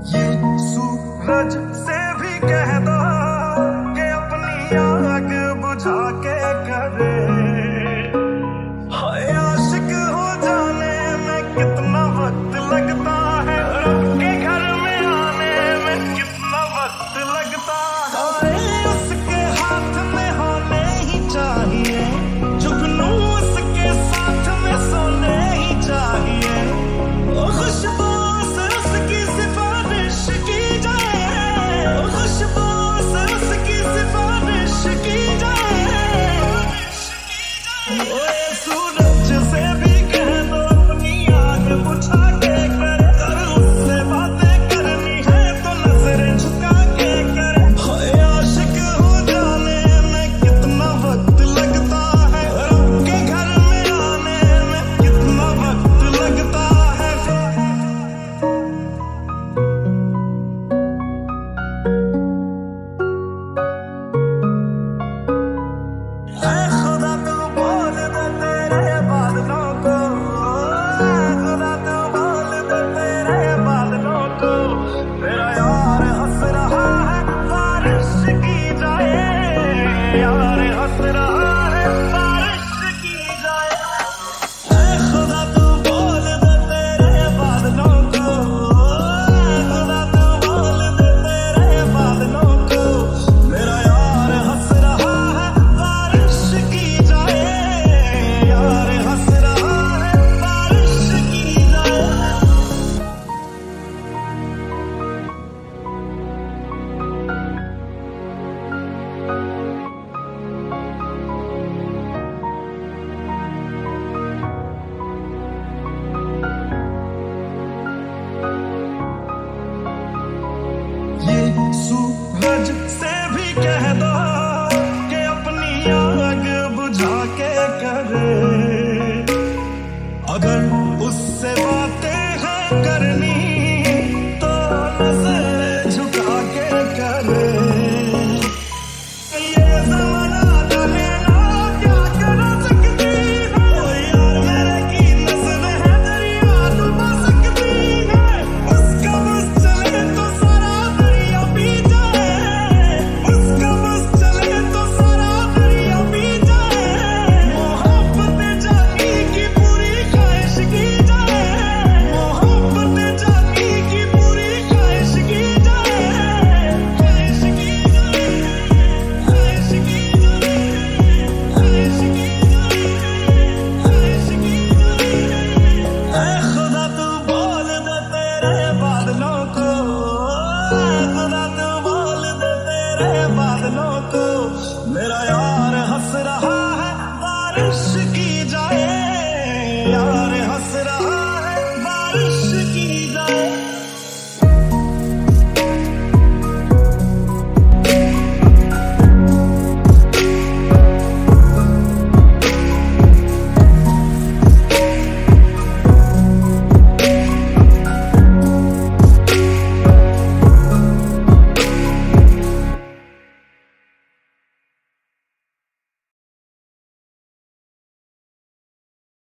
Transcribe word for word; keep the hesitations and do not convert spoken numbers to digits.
ये सूरज से भी कह दो कि अपनी आग बुझा के करे। हाय आशिक हो जाने में कितना वक्त लगता है, रब के घर में आने में कितना वक्त लगता है। उसके हाथ में होने ही चाहिए जुगनू, उसके साथ में सोने ही चाहिए। खुशबू से उसकी सिफारिश की जाए, खुशबू से उसकी सिफारिश की जाए। ओए सूरज से भी कह दो अपनी आग बुझा के करे। अगर उससे बातें करनी है तो नजरें झुका के करे। हाय आशिक हो जाने में कितना वक्त लगता है, रब के घर में आने में कितना वक्त लगता है। ऐ खुदा तू बोल दे तेरे बादलों को, ऐ खुदा तू बोल दे तेरे बादलों को। मेरा यार हंस रहा है बारिश की जाए, यार हंस रहा है बारिश की जाए। ऐ खुदा तू बोल दे तेरे बादलों को, ऐ खुदा तू बोल दे तेरे बादलों को। मेरा यार हंस रहा है बारिश की जाए, यार हंस रहा है बारिश की जाए। ये सूरज से भी कह दो कि अपनी आग बुझा के करे। अगर उससे बातें हैं करनी